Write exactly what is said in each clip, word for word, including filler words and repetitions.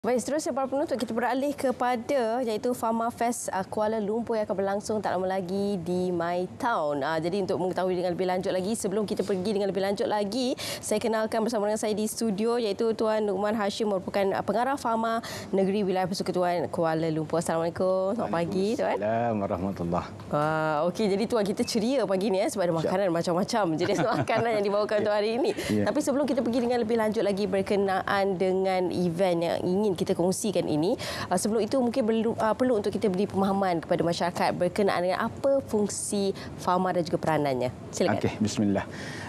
Baik, seterusnya para penuntut, kita beralih kepada iaitu Pharma Fest uh, Kuala Lumpur yang akan berlangsung tak lama lagi di My Town. Uh, jadi untuk mengetahui dengan lebih lanjut lagi, sebelum kita pergi dengan lebih lanjut lagi, saya kenalkan bersama dengan saya di studio iaitu Tuan Nukman Hashim, merupakan uh, pengarah Pharma Negeri Wilayah Persekutuan Kuala Lumpur. Assalamualaikum. Selamat pagi, Tuan. Assalamualaikum warahmatullahi. Uh, Okey, jadi Tuan, kita ceria pagi ni eh, sebab ada makanan macam-macam jenis makanan yang dibawakan untuk hari ini. Yeah. Tapi sebelum kita pergi dengan lebih lanjut lagi berkenaan dengan event yang ingin kita kongsikan ini, sebelum itu mungkin perlu, perlu untuk kita beri pemahaman kepada masyarakat berkenaan dengan apa fungsi Pharma dan juga peranannya. Silakan. Okey, bismillah.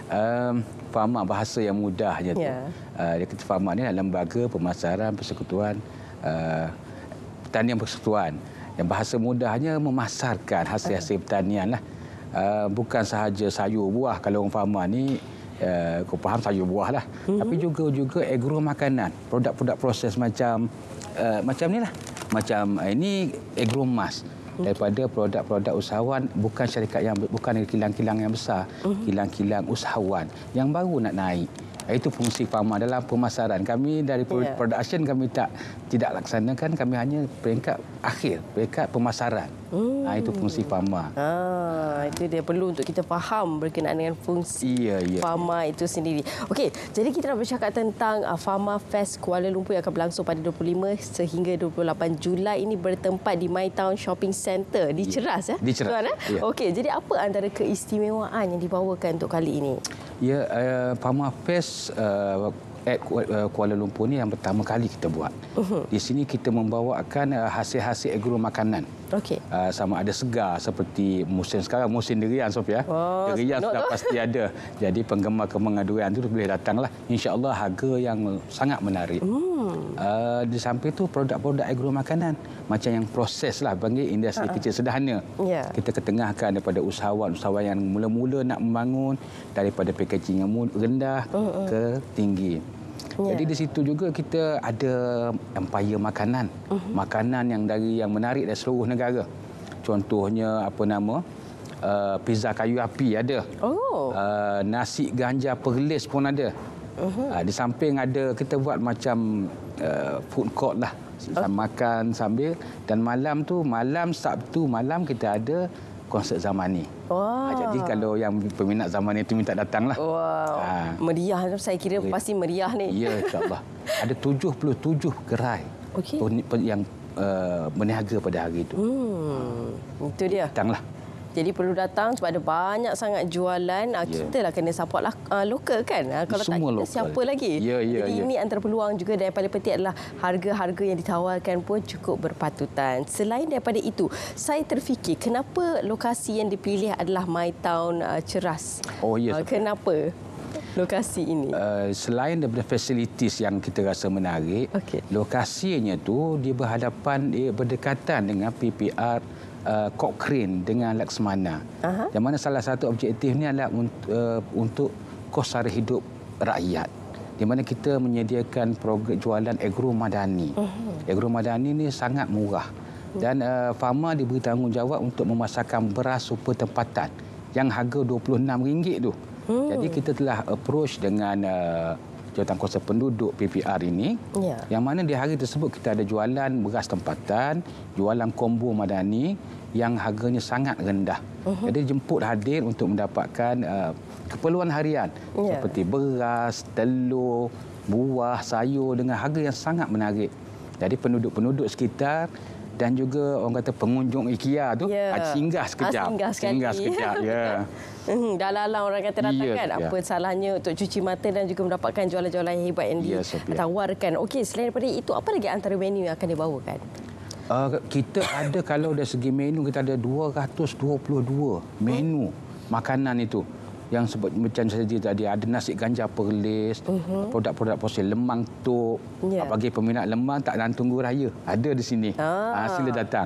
Um, Pharma bahasa yang mudah je tu. Ya. Uh, dia kata Pharma ni adalah lembaga pemasaran persekutuan uh, pertanian persekutuan. Yang bahasa mudahnya memasarkan hasil-hasil pertanian lah. Uh, bukan sahaja sayur buah. Kalau orang Pharma ni Uh, kau faham sayur buah lah. Mm-hmm. Tapi juga juga agro makanan, produk-produk proses macam uh, macam ni lah. Macam uh, ini agro emas. Mm-hmm. Daripada produk-produk usahawan, bukan syarikat yang bukan kilang-kilang yang besar, mm-hmm. kilang-kilang usahawan yang baru nak naik. Itu fungsi Pharma dalam pemasaran. Kami dari yeah. production kami tak tidak laksanakan, kami hanya peringkat akhir, peringkat pemasaran. Hmm. Ha, itu fungsi Pharma. Ah, itu dia perlu untuk kita faham berkenaan dengan fungsi yeah, yeah, Pharma yeah. itu sendiri. Okey, jadi kita nak bercakap tentang uh, Pharma Fest Kuala Lumpur yang akan berlangsung pada dua puluh lima sehingga dua puluh lapan Julai ini bertempat di My Town Shopping Centre di Ceras ya. Di Ceras. Eh? Yeah. Okey, jadi apa antara keistimewaan yang dibawakan untuk kali ini? Ya, uh, Pharma Fest uh, at Kuala Lumpur ni yang pertama kali kita buat. Uh-huh. Di sini kita membawakan uh, hasil-hasil agro makanan. Okey. Uh, sama ada segar seperti musim sekarang, musim durian, Sofia. Oh, durian sudah pasti ada. Jadi penggemar-penggemar durian tu boleh datanglah. Insya-Allah harga yang sangat menarik. Hmm. Uh, di samping tu produk-produk agro makanan macam yang proses lah, panggil industri uh-huh. kecil sederhana. Yeah. Kita ketengahkan daripada usahawan-usahawan yang mula-mula nak membangun, daripada packaging yang rendah uh-huh. ke tinggi. Yeah. Jadi di situ juga kita ada empire makanan. Uh-huh. Makanan yang dari yang menarik dari seluruh negara. Contohnya apa nama? Uh, pizza kayu api ada. Oh. Uh, nasi ganja perlis pun ada. Uh-huh. Uh, di samping ada kita buat macam uh, food court lah. Uh-huh. Makan sambil, dan malam tu malam Sabtu malam kita ada konsert Zamani. Wow. Ha, jadi kalau yang peminat Zamani itu minta datanglah. Wow. Ha. Meriah, saya kira okay. pasti meriah ni. Ya, insya-Allah. Ada tujuh puluh tujuh gerai okay. yang uh, berniaga pada hari itu. Hmm. Itu dia. Datanglah. Jadi perlu datang sebab ada banyak sangat jualan. Yeah. Kita lah kena support lah uh, lokal kan. Uh, kalau semua tak kita local. Siapa lagi? Yeah, yeah, Jadi yeah. ini antara peluang juga, dan yang paling penting adalah harga-harga yang ditawarkan pun cukup berpatutan. Selain daripada itu, saya terfikir kenapa lokasi yang dipilih adalah My Town uh, Ceras. Oh ya. Yes, uh, kenapa lokasi ini? Uh, selain daripada facilities yang kita rasa menarik, okay. lokasinya tu dia berhadapan, dia berdekatan dengan P P R Uh, Cochrane dengan Laksmana. Uh-huh. Yang mana salah satu objektifnya adalah untuk, uh, untuk kos sara hidup rakyat. Di mana kita menyediakan program jualan agro madani. Uh-huh. Agro madani ni sangat murah. Dan uh, Pharma diberi tanggungjawab untuk memasarkan beras super tempatan yang harga dua puluh enam ringgit tu. Hmm. Jadi kita telah approach dengan uh, Jawatankuasa Penduduk P P R ini, yeah. yang mana di hari tersebut kita ada jualan beras tempatan, jualan kombo madani yang harganya sangat rendah. Uh-huh. Jadi jemput hadir untuk mendapatkan uh, keperluan harian yeah. seperti beras, telur, buah, sayur dengan harga yang sangat menarik. Jadi penduduk-penduduk sekitar dan juga orang kata pengunjung IKEA tu yeah. singgah sekejap. Singgah sekali. Singgah sekejap, ya. Hmm, dah lalang orang kata datang ya, kan. ya. Apa salahnya untuk cuci mata dan juga mendapatkan jualan-jualan yang hebat yang ya, ditawarkan. Okey, selain daripada itu, apa lagi antara menu yang akan dibawakan? Uh, kita ada, kalau dari segi menu, kita ada dua ratus dua puluh dua menu hmm. makanan itu. Yang sebut macam saya tadi, ada nasi ganja perlis, uh-huh. produk-produk proses lemang tok. Yeah. Bagi peminat lemang tak dan tunggu raya, ada di sini. Ah. Uh, sila datang.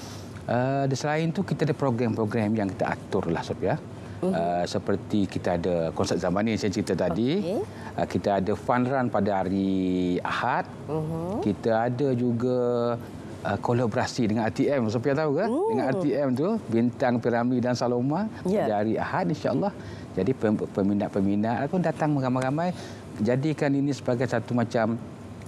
Uh, selain itu, kita ada program-program yang kita atur lah, Sophia. Uh-huh. Uh, seperti kita ada konsert Zamani yang saya cerita tadi. Okay. Uh, kita ada fun run pada hari Ahad. Uh-huh. Kita ada juga uh, kolaborasi dengan R T M. Sophia tahu ke? Uh. Dengan R T M tu, Bintang, Piramli dan Saloma. Yeah. Pada hari Ahad, insya-Allah. Jadi peminat-peminat pun datang ramai-ramai. Jadikan ini sebagai satu macam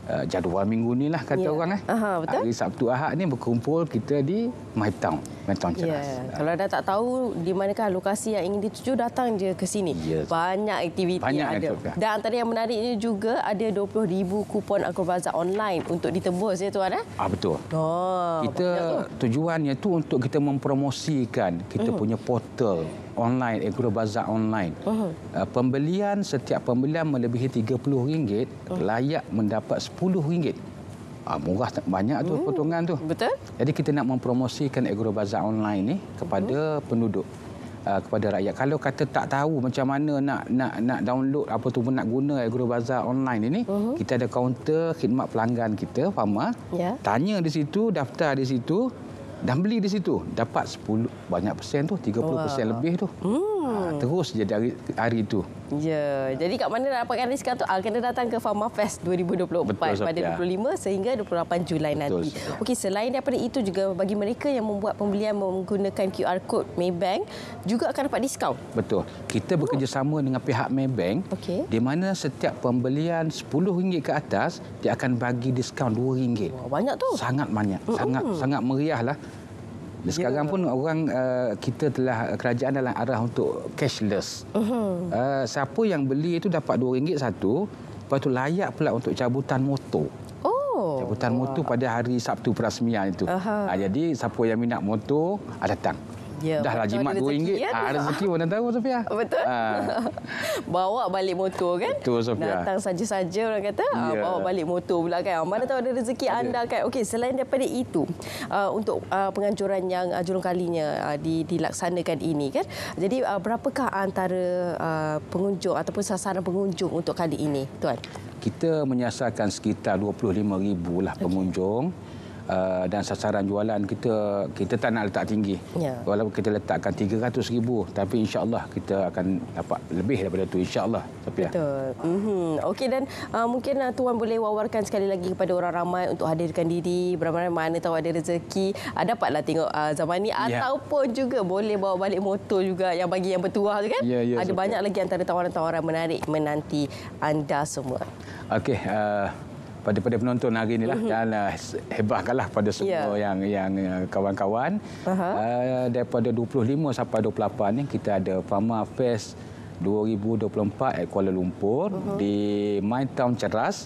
uh, jadual minggu ni lah kata yeah. orang. Eh. Aha, betul. Hari Sabtu Ahad ni berkumpul kita di My Town. My Town Ceras. Yeah. Uh. Kalau dah tak tahu di manakah lokasi yang ingin dituju, datang je ke sini. Yes. Banyak aktiviti Banyak yang ada. yang Dan antara yang menariknya juga ada dua puluh ribu kupon Agrobazar online untuk ditebus ya tuan. Eh? Ah, betul. Oh, kita tujuannya tu untuk kita mempromosikan kita uh-huh. punya portal online, Agrobazar online. Uh-huh. Uh, pembelian, setiap pembelian melebihi tiga puluh ringgit uh-huh. layak mendapat sepuluh ringgit. Ah, murah banyak tu hmm. potongan tu. Betul. Jadi kita nak mempromosikan Agrobazar online ni kepada uh-huh. penduduk, uh, kepada rakyat. Kalau kata tak tahu macam mana nak nak nak download apa tu pun nak guna Agrobazar online ini, uh-huh. kita ada kaunter khidmat pelanggan kita, Farma. Yeah. Tanya di situ, daftar di situ dan beli di situ, dapat sepuluh banyak persen tu, tiga puluh persen wow. lebih tu. Hmm. Ha, terus je dari hari itu. Ya, jadi kat mana nak dapatkan diskaun tu? Ah, kena datang ke Farma Fest dua ribu dua puluh empat. Betul, pada dua puluh lima sehingga dua puluh lapan Julai nanti. Okey, selain daripada itu juga bagi mereka yang membuat pembelian menggunakan Q R code Maybank juga akan dapat diskaun. Betul. Kita bekerjasama dengan pihak Maybank, okay. di mana setiap pembelian sepuluh ringgit ke atas dia akan bagi diskaun dua ringgit. Wah, banyak tu. Sangat banyak. Mm-hmm. Sangat sangat meriahlah. Sekarang yeah. pun orang uh, kita telah kerajaan dalam arah untuk cashless. Uh-huh. Uh, siapa yang beli itu dapat dua ringgit satu, lepas tu layak pula untuk cabutan motor. Oh. Cabutan wow. motor pada hari Sabtu perasmian itu. Uh-huh. Uh, jadi siapa yang minat motor, uh, datang. Ya, dah lah jimat dua ringgit. Ah, rezeki mana tahu, Sofia. Betul. Ha. Bawa balik motor kan? Betul, Sofia. Datang saja-saja orang kata, ya. Bawa balik motor pula kan. Mana tahu ada rezeki ada. Anda kan. Okey, selain daripada itu, uh, untuk uh, penganjuran yang uh, julung kalinya uh, di, dilaksanakan ini kan. Jadi uh, berapakah antara uh, pengunjung ataupun sasaran pengunjung untuk kali ini, tuan? Kita menyasarkan sekitar dua puluh lima ribu lah pengunjung. Okay. Uh, dan sasaran jualan kita kita tak nak letak tinggi. Ya. Walaupun kita letakkan tiga ratus ribu, tapi insya-Allah kita akan dapat lebih daripada itu, insya-Allah. Tapi betul. Mm-hmm. Okey, dan uh, mungkin uh, tuan boleh wawarkan sekali lagi kepada orang ramai untuk hadirkan diri, beramai mana tahu ada rezeki, uh, dapatlah tengok uh, zaman ni ya. Ataupun juga boleh bawa balik motor juga yang bagi yang bertuah tu kan. Ya, ya, ada so banyak lagi antara tawaran-tawaran menarik menanti anda semua. Okey, uh, pada pada penonton hari inilah uh-huh. dan uh, hebahkanlah pada semua yeah. yang yang uh, kawan-kawan. Uh-huh. Uh, daripada dua puluh lima sampai dua puluh lapan ni kita ada Farma Fest dua ribu dua puluh empat at Kuala Lumpur uh-huh. di My Town Ceras.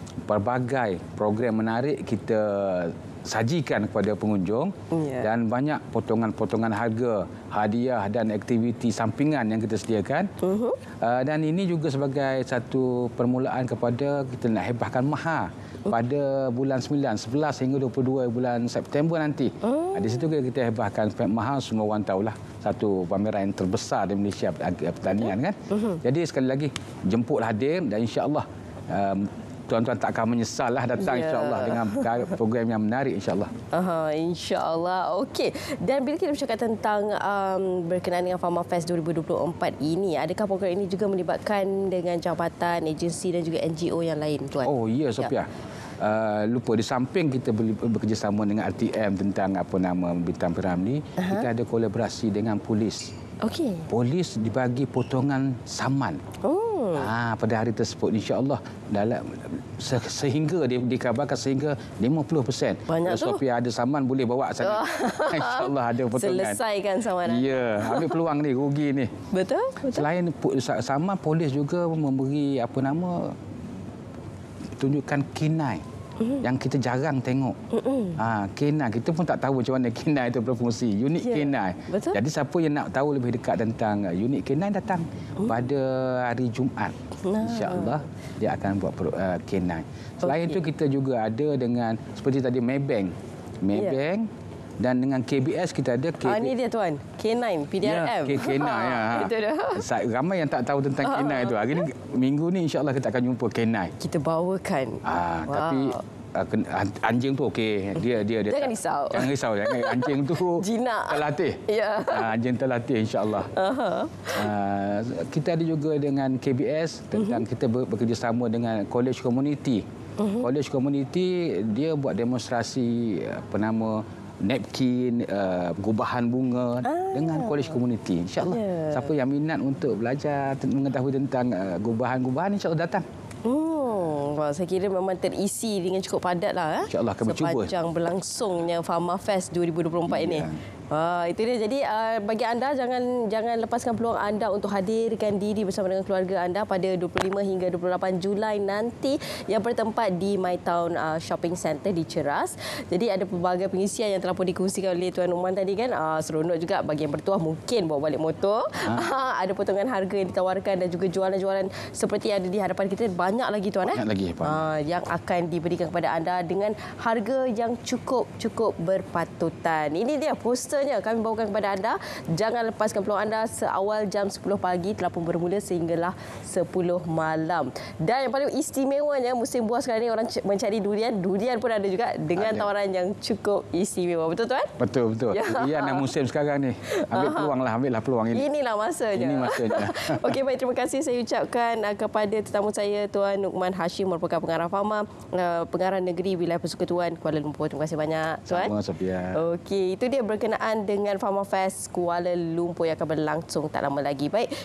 Pelbagai program menarik kita sajikan kepada pengunjung yeah. dan banyak potongan-potongan harga, hadiah dan aktiviti sampingan yang kita sediakan. Uh-huh. Uh, dan ini juga sebagai satu permulaan kepada kita nak hebahkan maha uh-huh. pada bulan sembilan, sebelas hingga dua puluh dua bulan September nanti. Uh-huh. Uh, di situ kita hebahkan maha, semua orang tahulah satu pameran yang terbesar di Malaysia pertanian uh-huh. kan. Uh-huh. Jadi sekali lagi jemputlah hadir dan insya-Allah um, tuan-tuan tak akan menyesal lah datang yeah. insya-Allah dengan program yang menarik insya-Allah. Aha, insya-Allah. Okey. Dan bila kita bercakap tentang um, berkenaan dengan Farma Fest dua ribu dua puluh empat ini, adakah program ini juga melibatkan dengan jabatan, agensi dan juga N G O yang lain, tuan? Oh, ya, Sophia. Ya. Uh, lupa di samping kita bekerjasama dengan R T M tentang apa nama Bintang Piramli, uh-huh. kita ada kolaborasi dengan polis. Okey. Polis dibagi potongan saman. Oh. Ah, pada hari tersebut insya-Allah dalam se sehingga dia dikabarkan sehingga lima puluh persen. Banyak tu. Sofia ada saman boleh bawa sana. Oh. Insya-Allah ada potongan. Selesaikan saman. Ya, ambil peluang ni, rugi ni. Betul? Betul. Selain saman, polis juga memberi apa nama tunjukkan kinai. Mm-hmm. Yang kita jarang tengok. Mm-hmm. Ha, kenai. Kita pun tak tahu macam mana kenai itu berfungsi. Unit yeah. kenai. Betul. Jadi siapa yang nak tahu lebih dekat tentang unit kenai datang mm. pada hari Jumaat. Nah. InsyaAllah dia akan buat uh, kenai. Selain itu okay. kita juga ada dengan seperti tadi Maybank. Maybank. Yeah. Dan dengan K B S kita ada K B S. Ah, ini dia tuan. K sembilan, P D R M. Ya, K sembilan ya. Itu dah. Ramai yang tak tahu tentang K sembilan itu. Hari ni minggu ni insya-Allah kita akan jumpa K sembilan. Kita bawakan. Ah, wow. Tapi anjing tu okey. Dia dia dia. Jangan risau. Jangan risau. Jangan anjing tu jinak. Terlatih. Ya. Ah, anjing terlatih insya-Allah. Uh-huh. Ah, kita ada juga dengan K B S tentang uh-huh. kita bekerjasama dengan College Community. Uh-huh. College Community dia buat demonstrasi apa nama napkin, uh, gubahan bunga ah. dengan College Community. InsyaAllah yeah. siapa yang minat untuk belajar mengetahui tentang uh, gubahan-gubahan insya-Allah datang. Hmm, Wah, saya kira memang terisi dengan cukup padat lah. Eh? InsyaAllah akan bercuba. Sepanjang berlangsungnya Pharma Fest dua ribu dua puluh empat ya. ini. Ah, itu dia. Jadi uh, bagi anda jangan jangan lepaskan peluang anda untuk hadirkan diri bersama dengan keluarga anda pada dua puluh lima hingga dua puluh lapan Julai nanti yang bertempat di MyTown uh, Shopping Centre di Ceras. Jadi ada pelbagai pengisian yang telah pun dikongsikan oleh Tuan Nukman tadi kan. Uh, seronok juga bagi yang bertuah mungkin bawa balik motor. Ha? ada potongan harga yang ditawarkan dan juga jualan-jualan seperti yang ada di hadapan kita banyak lagi Tuan. Banyak eh? lagi. Uh, yang akan diberikan kepada anda dengan harga yang cukup-cukup berpatutan. Ini dia poster kami bawakan kepada anda. Jangan lepaskan peluang anda seawal jam sepuluh pagi telah pun bermula sehinggalah sepuluh malam. Dan yang paling istimewanya musim buah sekarang ni orang mencari durian. Durian pun ada juga dengan ada. tawaran yang cukup istimewa. Betul tuan? Betul betul. Ya. Durian dan musim sekarang ni. Ambil peluanglah, ambillah peluang ini. Inilah masanya. Ini masanya. Okey baik, terima kasih saya ucapkan kepada tetamu saya Tuan Nukman Hashim merupakan pengarah Pharma, pengarah negeri wilayah Persekutuan Kuala Lumpur. Terima kasih banyak tuan. Sama Sofia. Okey, itu dia berkenaan dengan Pharma Fest Kuala Lumpur yang akan berlangsung tak lama lagi. Baik.